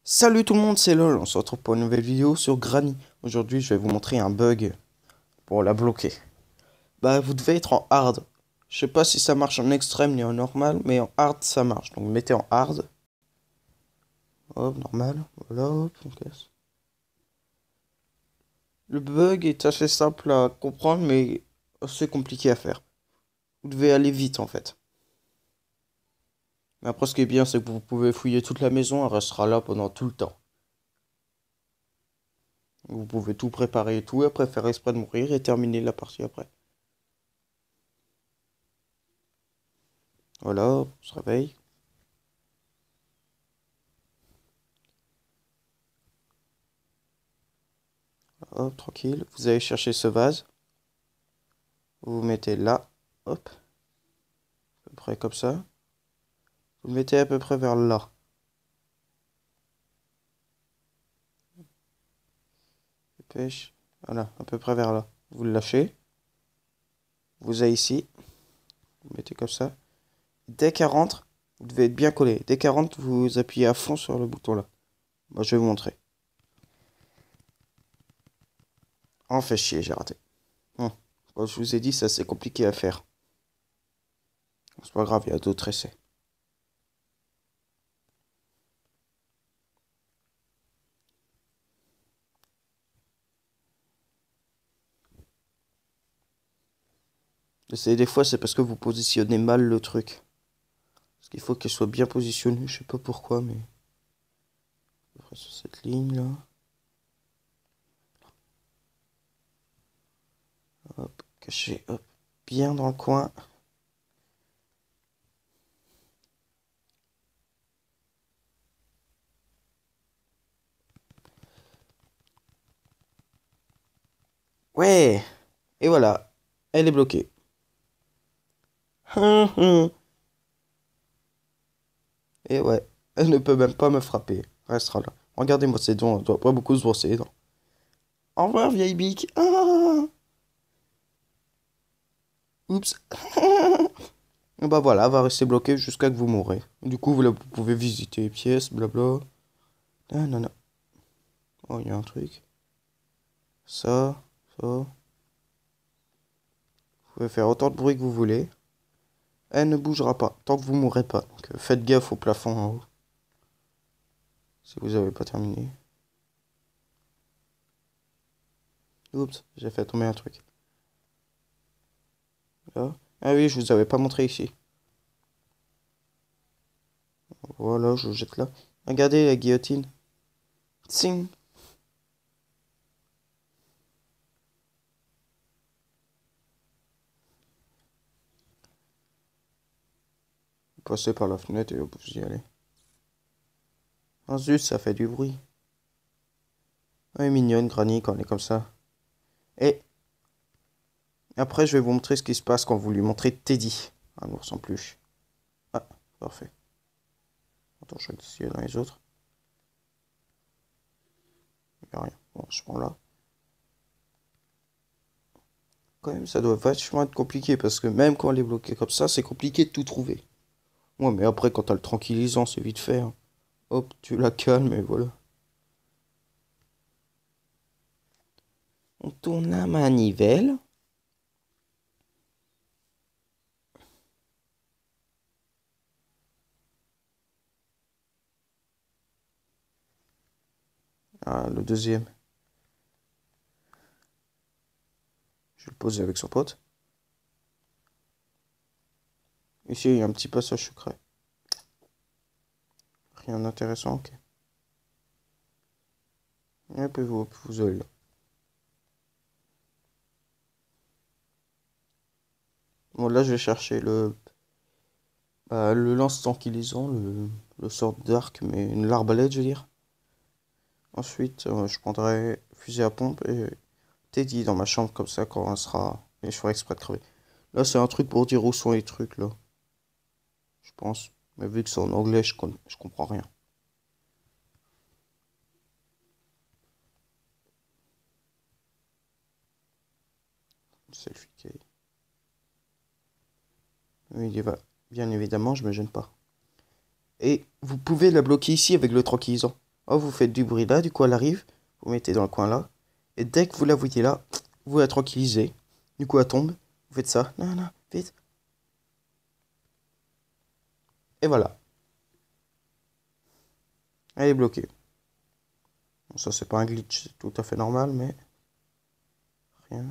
Salut tout le monde, c'est LOL, on se retrouve pour une nouvelle vidéo sur Granny. Aujourd'hui, je vais vous montrer un bug pour la bloquer. Bah, vous devez être en hard. Je sais pas si ça marche en extrême ni en normal, mais en hard, ça marche. Donc, mettez en hard. Hop, normal. Voilà, hop, on casse. Le bug est assez simple à comprendre, mais assez compliqué à faire. Vous devez aller vite, en fait. Mais après, ce qui est bien, c'est que vous pouvez fouiller toute la maison, elle restera là pendant tout le temps. Vous pouvez tout préparer et tout, après faire exprès de mourir et terminer la partie après. Voilà, on se réveille. Hop, tranquille. Vous allez chercher ce vase. Vous vous mettez là. Hop. À peu près comme ça. Vous le mettez à peu près vers là. Dépêche. Voilà, à peu près vers là. Vous le lâchez. Vous allez ici. Vous le mettez comme ça. Dès qu'elle rentre, vous devez être bien collé. Dès qu'elle rentre, vous appuyez à fond sur le bouton là. Moi, je vais vous montrer. Oh, fait chier, j'ai raté. Bon, je vous ai dit, ça c'est compliqué à faire. C'est pas grave, il y a d'autres essais. Des fois, c'est parce que vous positionnez mal le truc. Parce qu'il faut qu'elle soit bien positionnée. Je sais pas pourquoi, mais. Après, sur cette ligne là. Hop, caché, hop, bien dans le coin. Ouais, et voilà, elle est bloquée. Et ouais, elle ne peut même pas me frapper. Elle restera là. Regardez-moi ses dents, elle doit pas beaucoup se brosser les dents. Au revoir, vieille bique. Ah, oups. Et bah voilà, elle va rester bloquée jusqu'à que vous mourrez. Du coup, vous pouvez visiter les pièces, blabla. Ah, non, non. Oh, il y a un truc. Ça, ça. Vous pouvez faire autant de bruit que vous voulez. Elle ne bougera pas tant que vous mourrez pas. Donc faites gaffe au plafond en haut. Si vous n'avez pas terminé. Oups, j'ai fait tomber un truc. Là. Ah oui, je vous avais pas montré ici. Voilà, je jette là. Regardez la guillotine. Tsing. Vous passez par la fenêtre et vous y allez. Ah zut, ça fait du bruit. Elle est mignonne, Granny, quand elle est comme ça. Et après, je vais vous montrer ce qui se passe quand vous lui montrez Teddy. Un ours en peluche. Ah, parfait. Attends, je vais essayer dans les autres. Il n'y a rien. Bon, je prends là. Quand même, ça doit vachement être compliqué parce que même quand elle est bloquée comme ça, c'est compliqué de tout trouver. Ouais, mais après, quand t'as le tranquillisant, c'est vite fait, hein. Hop, tu la calmes et voilà. On tourne la manivelle. Ah, le deuxième. Je vais le poser avec son pote. Ici, il y a un petit passage secret. Rien d'intéressant, ok. Et puis vous allez là. Bon, là, je vais chercher le lance-tranquillisant, le sort d'arc, mais l'arbalète, je veux dire. Ensuite, je prendrai fusil à pompe et Teddy dans ma chambre, comme ça, quand on sera. Et je ferai exprès de crever. Là, c'est un truc pour dire où sont les trucs, là. Je pense. Mais vu que c'est en anglais, je comprends rien. Selfie cake. Oui, bien évidemment, je me gêne pas. Et vous pouvez la bloquer ici avec le tranquillisant. Oh, vous faites du bruit là, du coup elle arrive, vous mettez dans le coin là, et dès que vous la voyez là, vous la tranquillisez. Du coup elle tombe, vous faites ça, non, non, vite. Et voilà, elle est bloquée. Bon, ça c'est pas un glitch, c'est tout à fait normal, mais rien.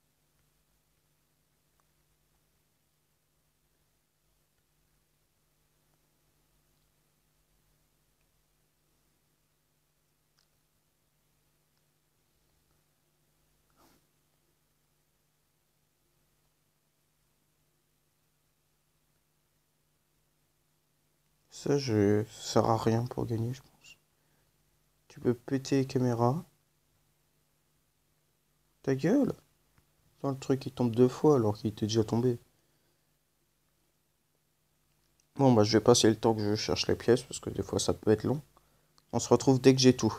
Ça sert à rien pour gagner, je pense. Tu peux péter les caméras. Ta gueule! Dans le truc il tombe deux fois alors qu'il était déjà tombé. Bon bah je vais passer le temps que je cherche les pièces parce que des fois ça peut être long. On se retrouve dès que j'ai tout.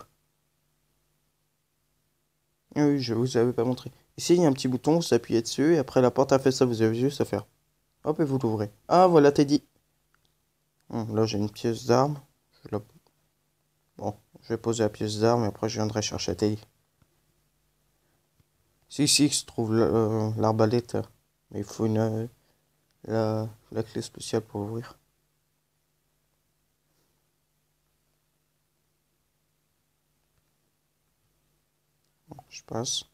Ah oui, je vous avais pas montré. Ici il y a un petit bouton, vous appuyez dessus et après la porte a fait ça, vous avez vu ça faire. Hop et vous l'ouvrez. Ah voilà Teddy. Là j'ai une pièce d'arme. Je la- Bon, je vais poser la pièce d'arme et après je viendrai chercher Teddy. Si si, il se trouve l'arbalète. Mais il faut la clé spéciale pour ouvrir. Bon, je passe.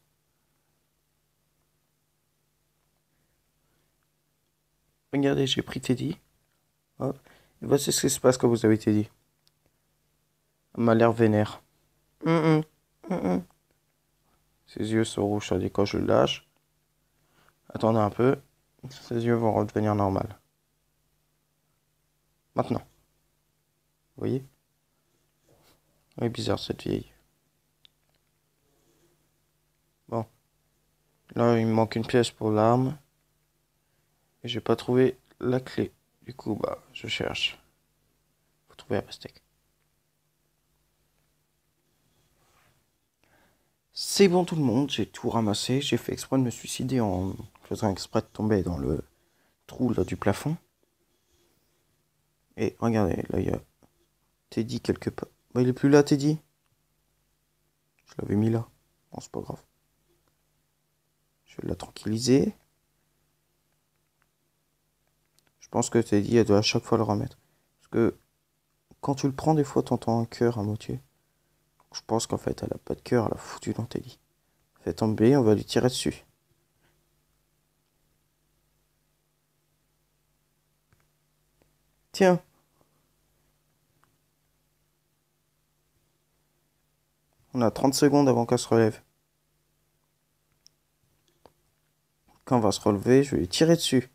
Regardez, j'ai pris Teddy. Hop. Et voici ce qui se passe quand vous avez Teddy. Elle m'a l'air vénère. Hum, hum. Ses yeux sont rouges, ça dit quand je le lâche. Attendez un peu. Ses yeux vont redevenir normaux. Maintenant. Vous voyez? Elle est bizarre cette vieille. Bon. Là, il me manque une pièce pour l'arme. Et j'ai pas trouvé la clé. Du coup, bah, je cherche. Faut trouver la pastèque. C'est bon tout le monde, j'ai tout ramassé. J'ai fait exprès de me suicider en faisant exprès de tomber dans le trou là du plafond. Et regardez, là il y a Teddy quelque part. Bah, il est plus là, Teddy. Je l'avais mis là. Bon, c'est pas grave. Je vais la tranquilliser. Je pense que Teddy, elle doit à chaque fois le remettre. Parce que quand tu le prends, des fois, t'entends un cœur à moitié. Je pense qu'en fait, elle a pas de cœur, elle a foutu dans Teddy. Fait tomber, on va lui tirer dessus. Tiens. On a 30 secondes avant qu'elle se relève. Quand elle va se relever, je vais lui tirer dessus.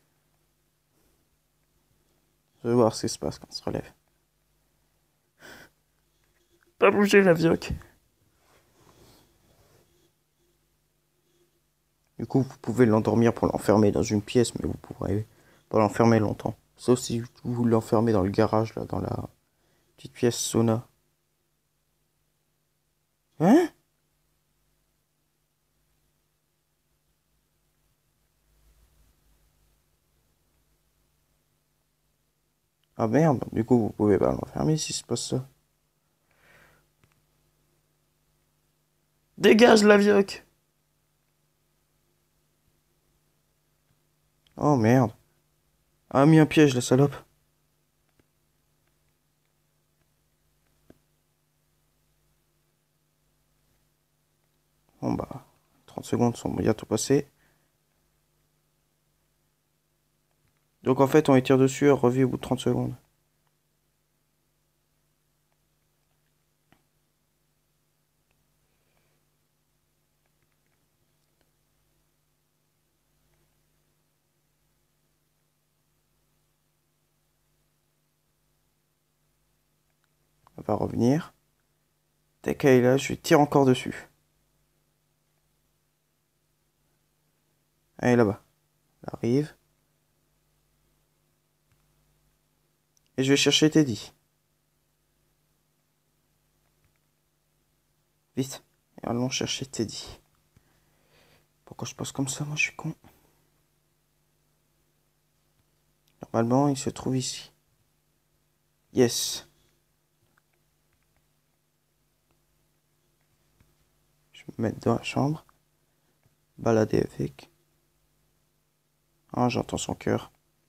Je vais voir ce qui se passe quand elle se relève. Pas bouger la vioque. Du coup, vous pouvez l'endormir pour l'enfermer dans une pièce, mais vous pourrez pas l'enfermer longtemps. Sauf si vous l'enfermez dans le garage, là, dans la petite pièce sauna. Hein? Ah merde, du coup, vous pouvez pas l'enfermer si se passe ça. Dégage la vioque! Oh merde. Ah, mis un piège, la salope. Bon bah, 30 secondes sont bientôt passées. Donc en fait, on tire dessus, elle revient au bout de 30 secondes. Elle va revenir. Dès qu'elle est là, je lui tire encore dessus. Elle est là-bas. Elle arrive. Et je vais chercher Teddy. Vite. Et allons chercher Teddy. Pourquoi je passe comme ça? Moi, je suis con. Normalement, il se trouve ici. Yes. Je vais me mettre dans la chambre. Balader avec. Ah, j'entends son cœur.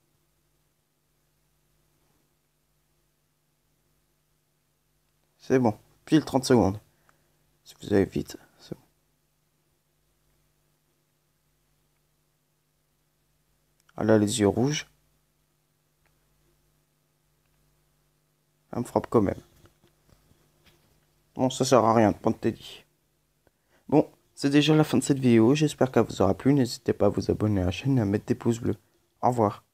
C'est bon. Pile 30 secondes. Si vous allez vite, c'est bon. Elle a les yeux rouges. Elle me frappe quand même. Bon, ça sert à rien de prendre Teddy. Bon, c'est déjà la fin de cette vidéo. J'espère qu'elle vous aura plu. N'hésitez pas à vous abonner à la chaîne et à mettre des pouces bleus. Au revoir.